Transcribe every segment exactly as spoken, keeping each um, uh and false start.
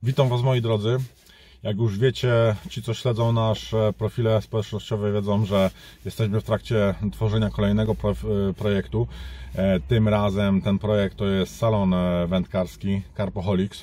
Witam Was, moi drodzy. Jak już wiecie, ci co śledzą nasze profile społecznościowe, wiedzą, że jesteśmy w trakcie tworzenia kolejnego pro projektu. Tym razem ten projekt to jest salon wędkarski Carpoholics.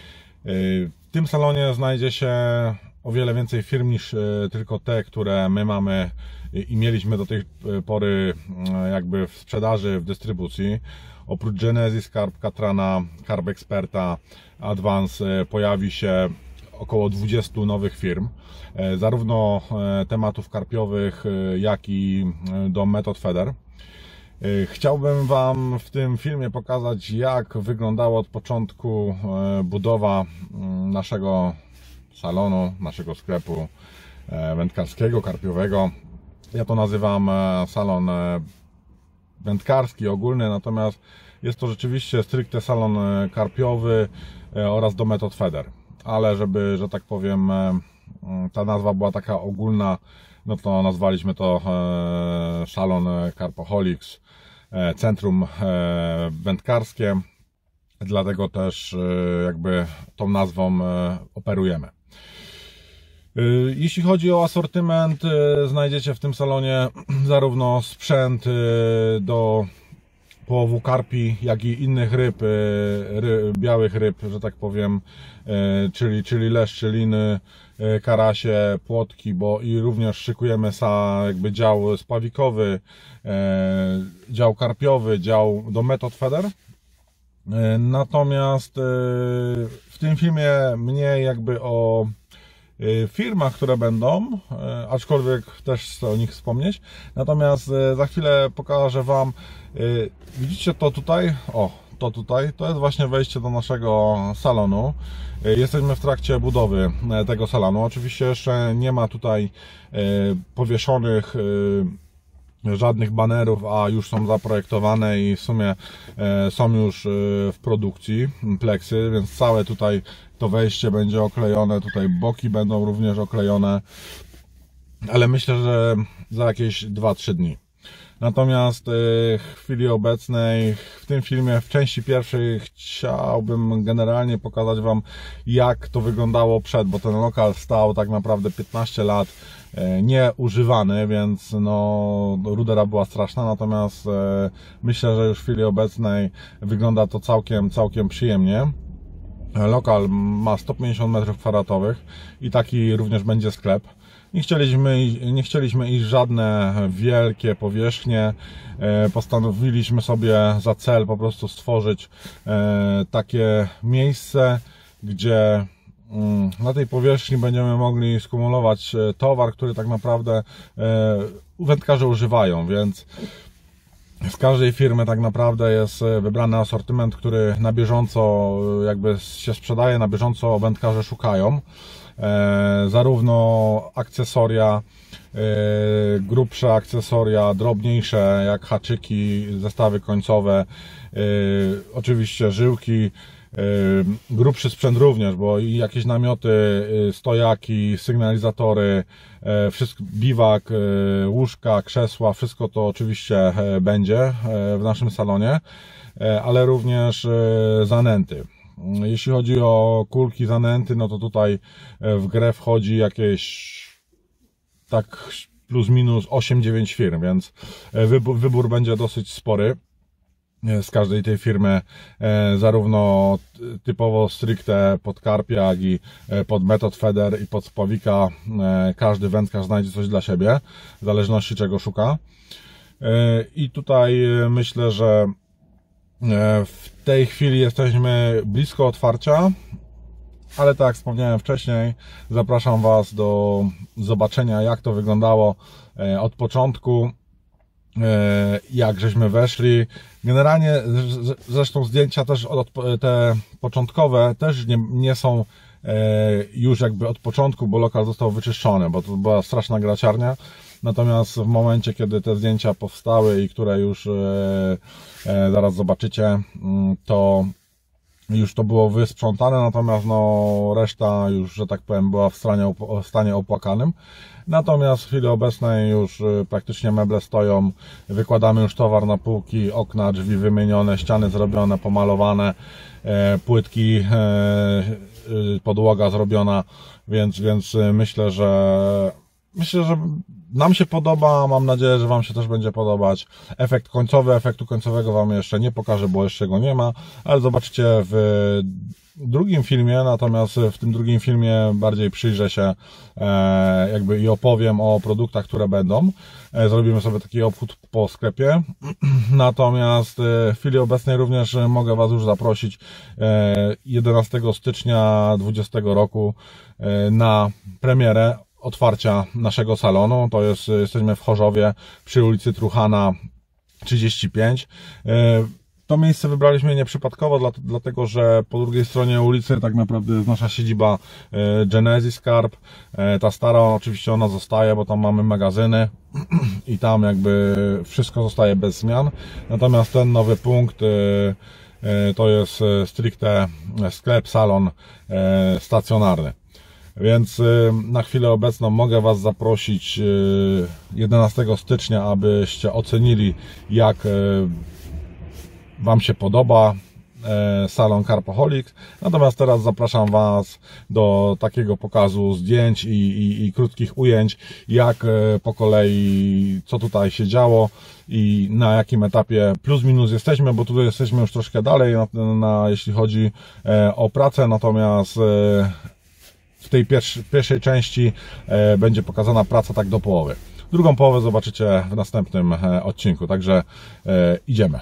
W tym salonie znajdzie się o wiele więcej firm niż tylko te, które my mamy i mieliśmy do tej pory jakby w sprzedaży, w dystrybucji. Oprócz Genesis Carp, Catrana, Carp Experta, Advance pojawi się około dwudziestu nowych firm, zarówno tematów karpiowych, jak i do metod feder. Chciałbym Wam w tym filmie pokazać, jak wyglądała od początku budowa naszego salonu, naszego sklepu wędkarskiego, karpiowego. Ja to nazywam salon wędkarski, ogólny, natomiast jest to rzeczywiście stricte salon karpiowy oraz do metod feder. Ale żeby, że tak powiem, ta nazwa była taka ogólna, no to nazwaliśmy to salon Carpoholics, centrum wędkarskie, dlatego też jakby tą nazwą operujemy. Jeśli chodzi o asortyment, znajdziecie w tym salonie zarówno sprzęt do połowu karpi, jak i innych ryb, ryb, białych ryb, że tak powiem, czyli, czyli leszcze, liny, karasie, płotki, bo i również szykujemy sa, jakby dział spławikowy, dział karpiowy, dział do metod feder. Natomiast w tym filmie mniej jakby o firmach, które będą, aczkolwiek też chcę o nich wspomnieć. Natomiast za chwilę pokażę Wam, widzicie to tutaj? O, to tutaj, to jest właśnie wejście do naszego salonu. Jesteśmy w trakcie budowy tego salonu. Oczywiście jeszcze nie ma tutaj powieszonych żadnych banerów, a już są zaprojektowane i w sumie są już w produkcji pleksy, więc całe tutaj to wejście będzie oklejone, tutaj boki będą również oklejone, ale myślę, że za jakieś dwa trzy dni. Natomiast w chwili obecnej, w tym filmie, w części pierwszej chciałbym generalnie pokazać Wam, jak to wyglądało przed, bo ten lokal stał tak naprawdę piętnaście lat nieużywany, więc no rudera była straszna, natomiast myślę, że już w chwili obecnej wygląda to całkiem, całkiem przyjemnie. Lokal ma sto pięćdziesiąt metrów kwadratowych i taki również będzie sklep. Nie chcieliśmy, nie chcieliśmy iść żadne wielkie powierzchnie. Postanowiliśmy sobie za cel po prostu stworzyć takie miejsce, gdzie na tej powierzchni będziemy mogli skumulować towar, który tak naprawdę wędkarze używają, więc z każdej firmy tak naprawdę jest wybrany asortyment, który na bieżąco jakby się sprzedaje, na bieżąco wędkarze szukają. E, zarówno akcesoria, e, grubsze akcesoria, drobniejsze jak haczyki, zestawy końcowe, e, oczywiście żyłki, e, grubszy sprzęt również, bo i jakieś namioty, stojaki, sygnalizatory, e, wszystko, biwak, e, łóżka, krzesła, wszystko to oczywiście będzie e, w naszym salonie, e, ale również e, zanęty. Jeśli chodzi o kulki, zanęty, no to tutaj w grę wchodzi jakieś tak plus minus osiem dziewięć firm, więc wybór, wybór będzie dosyć spory z każdej tej firmy, zarówno typowo stricte pod karpia, jak i pod metod feder i pod spławika. Każdy wędkarz znajdzie coś dla siebie, w zależności czego szuka. I tutaj myślę, że w tej chwili jesteśmy blisko otwarcia, ale tak jak wspomniałem wcześniej, zapraszam Was do zobaczenia, jak to wyglądało od początku, jak żeśmy weszli. Generalnie zresztą zdjęcia też od, te początkowe też nie, nie są już jakby od początku, bo lokal został wyczyszczony, bo to była straszna graciarnia. Natomiast w momencie, kiedy te zdjęcia powstały i które już e, e, zaraz zobaczycie, to już to było wysprzątane, natomiast no reszta już, że tak powiem, była w stanie, w stanie opłakanym. Natomiast w chwili obecnej już praktycznie meble stoją, wykładamy już towar na półki, okna, drzwi wymienione, ściany zrobione, pomalowane, płytki, podłoga zrobiona, więc, więc myślę, że myślę, że nam się podoba, mam nadzieję, że Wam się też będzie podobać. Efekt końcowy, efektu końcowego Wam jeszcze nie pokażę, bo jeszcze go nie ma, ale zobaczycie w drugim filmie, natomiast w tym drugim filmie bardziej przyjrzę się e, jakby i opowiem o produktach, które będą. E, zrobimy sobie taki obchód po sklepie. Natomiast e, w chwili obecnej również mogę Was już zaprosić e, jedenastego stycznia dwudziestego roku e, na premierę otwarcia naszego salonu. To jest, jesteśmy w Chorzowie przy ulicy Truchana trzydzieści pięć. To miejsce wybraliśmy nieprzypadkowo, dlatego że po drugiej stronie ulicy tak naprawdę jest nasza siedziba Genesis Skarb. Ta stara oczywiście ona zostaje, bo tam mamy magazyny i tam jakby wszystko zostaje bez zmian. Natomiast ten nowy punkt to jest stricte sklep, salon stacjonarny. Więc na chwilę obecną mogę Was zaprosić jedenastego stycznia, abyście ocenili, jak Wam się podoba salon Carpoholic. Natomiast teraz zapraszam Was do takiego pokazu zdjęć i, i, i krótkich ujęć, jak po kolei, co tutaj się działo i na jakim etapie plus minus jesteśmy, bo tutaj jesteśmy już troszkę dalej, na, na, jeśli chodzi o pracę, natomiast w tej pierwszej, pierwszej części e, będzie pokazana praca tak do połowy. Drugą połowę zobaczycie w następnym e, odcinku, także e, idziemy.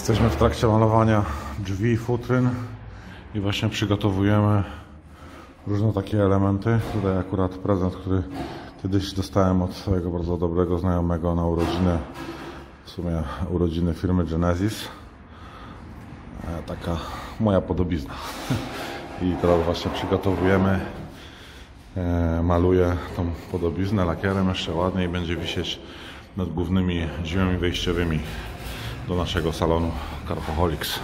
Jesteśmy w trakcie malowania drzwi, futryn i właśnie przygotowujemy różne takie elementy. Tutaj akurat prezent, który kiedyś dostałem od swojego bardzo dobrego znajomego na urodziny, w sumie urodziny firmy Genesis. Taka moja podobizna. I teraz właśnie przygotowujemy, maluję tą podobiznę lakierem jeszcze ładnie i będzie wisieć nad głównymi drzwiami wejściowymi do naszego salonu Carpoholics.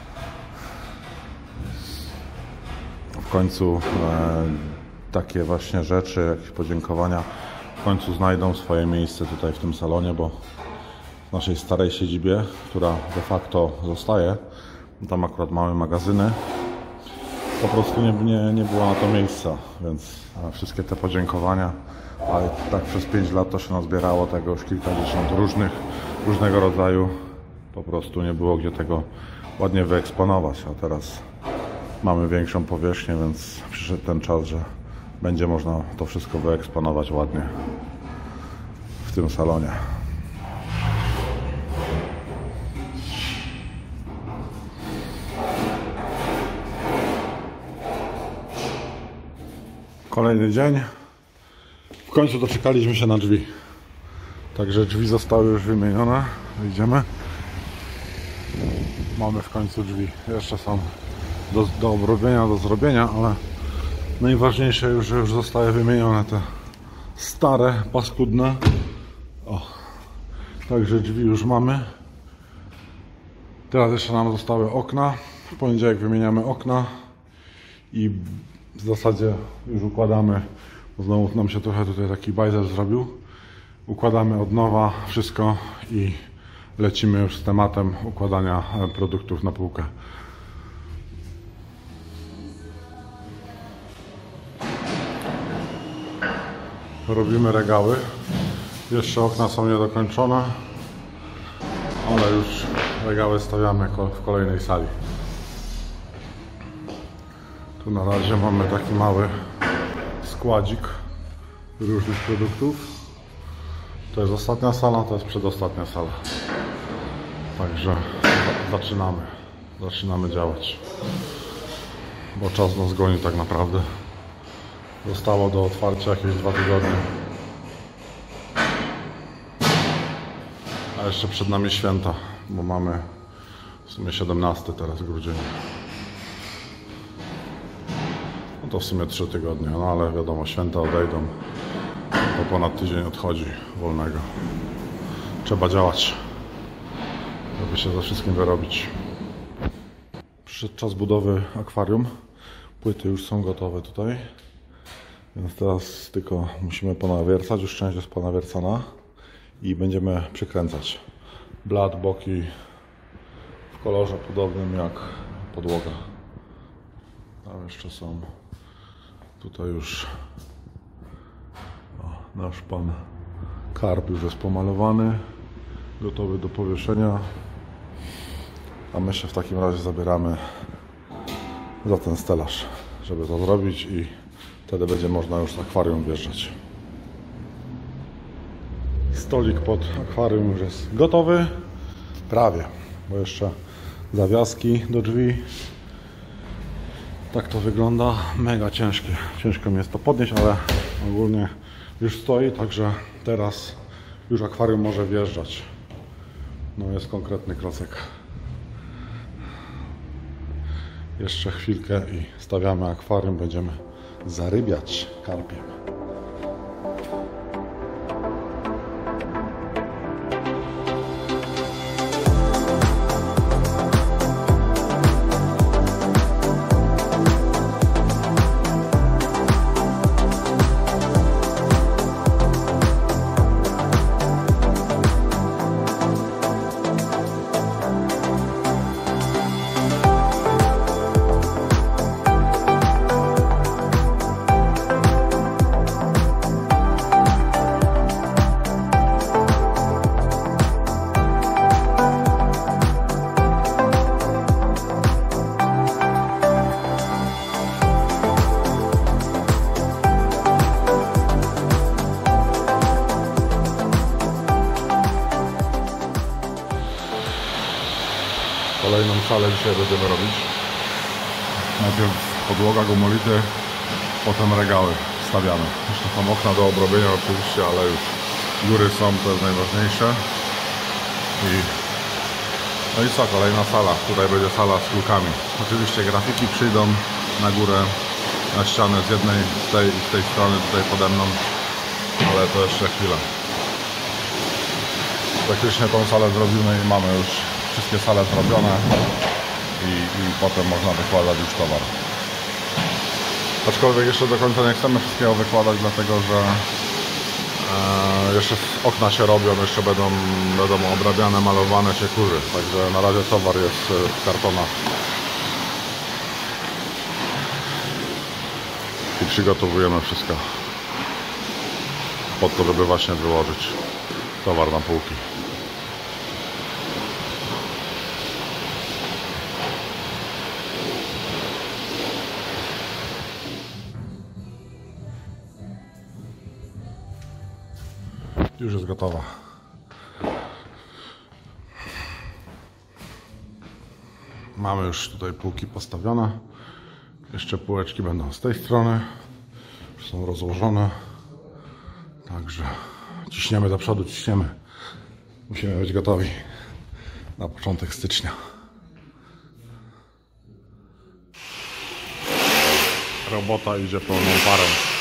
W końcu e, takie właśnie rzeczy, jakieś podziękowania w końcu znajdą swoje miejsce tutaj w tym salonie, bo w naszej starej siedzibie, która de facto zostaje, tam akurat mamy magazyny, po prostu nie, nie, nie było na to miejsca, więc wszystkie te podziękowania, ale tak przez pięć lat to się nazbierało tego już kilkadziesiąt różnych, różnego rodzaju, po prostu nie było gdzie tego ładnie wyeksponować, a teraz mamy większą powierzchnię, więc przyszedł ten czas, że będzie można to wszystko wyeksponować ładnie w tym salonie. Kolejny dzień. W końcu doczekaliśmy się na drzwi. Także drzwi zostały już wymienione. Wyjdziemy. Mamy w końcu drzwi. Jeszcze są do, do obrobienia, do zrobienia, ale najważniejsze już, że już zostały wymienione te stare, paskudne. O. Także drzwi już mamy. Teraz jeszcze nam zostały okna. W poniedziałek wymieniamy okna i w zasadzie już układamy, bo znowu nam się trochę tutaj taki bajzel zrobił. Układamy od nowa wszystko i lecimy już z tematem układania produktów na półkę. Robimy regały. Jeszcze okna są niedokończone, ale już regały stawiamy w kolejnej sali. Tu na razie mamy taki mały składzik różnych produktów. To jest ostatnia sala, to jest przedostatnia sala. Także zaczynamy. Zaczynamy działać. Bo czas nas goni tak naprawdę. Zostało do otwarcia jakieś dwa tygodnie. A jeszcze przed nami święta, bo mamy w sumie siedemnasty teraz grudzień. No to w sumie trzy tygodnie, no ale wiadomo, święta odejdą, bo ponad tydzień odchodzi wolnego. Trzeba działać, żeby się ze wszystkim wyrobić. Przyszedł czas budowy akwarium. Płyty już są gotowe tutaj, więc teraz tylko musimy ponawiercać. Już część jest ponawiercana i będziemy przykręcać blat, boki w kolorze podobnym jak podłoga. Tam jeszcze są. Tutaj już o, nasz pan karp już jest pomalowany, gotowy do powieszenia, a my się w takim razie zabieramy za ten stelaż, żeby to zrobić i wtedy będzie można już z akwarium wjeżdżać. Stolik pod akwarium już jest gotowy, prawie, bo jeszcze zawiaski do drzwi. Tak to wygląda, mega ciężkie. Ciężko mi jest to podnieść, ale ogólnie już stoi, także teraz już akwarium może wjeżdżać. No jest konkretny klocek. Jeszcze chwilkę i stawiamy akwarium, będziemy zarybiać karpiem. dzisiaj będziemy robić. Najpierw podłoga, gumolity, potem regały stawiane. Jeszcze są okna do obrobienia oczywiście, ale już góry są, to jest najważniejsze. I, no i co, kolejna sala. Tutaj będzie sala z szkółkami. Oczywiście grafiki przyjdą na górę, na ścianę z jednej, z tej i z tej strony tutaj pode mną, ale to jeszcze chwilę. Praktycznie tą salę zrobimy i mamy już wszystkie sale zrobione i, i potem można wykładać już towar. Aczkolwiek jeszcze do końca nie chcemy wszystkiego wykładać, dlatego że e, jeszcze okna się robią, jeszcze będą, będą obrabiane, malowane się kurzy. Także na razie towar jest w kartonach. I przygotowujemy wszystko po to, żeby właśnie wyłożyć towar na półki. Już jest gotowa. Mamy już tutaj półki postawione. Jeszcze półeczki będą z tej strony. Już są rozłożone. Także ciśniemy do przodu, ciśniemy. Musimy być gotowi na początek stycznia. Robota idzie pełną parą.